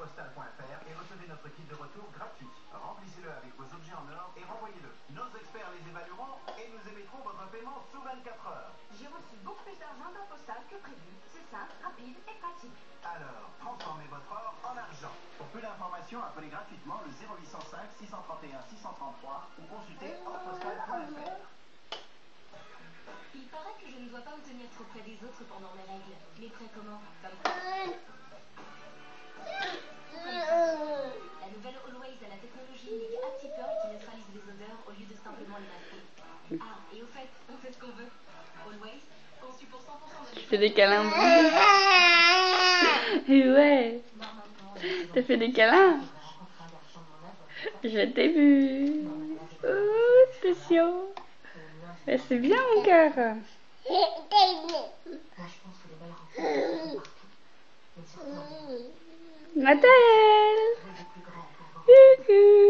postale.fr et recevez notre kit de retour gratuit. Remplissez-le avec vos objets en or et renvoyez-le. Nos experts les évalueront et nous émettrons votre paiement sous 24 heures. J'ai reçu beaucoup plus d'argent d'un postal que prévu. C'est simple, rapide et pratique. Alors, transformez votre or en argent. Pour plus d'informations, appelez gratuitement le 0805 631 633 ou consultez postale.fr. Il paraît que je ne dois pas me tenir trop près des autres pendant mes règles. Mais près comment? Comme ça. La nouvelle Always a la technologie unique Actipeur qui neutralise les odeurs au lieu de simplement les masquer. Ah, et au fait, on fait ce qu'on veut. Always, conçu pour 100% de... Tu fais des câlins. Ouais. T'as fait des câlins. Je t'ai vu. Oh, spécial. Mais c'est bien mon cœur. Nathalie. Coucou.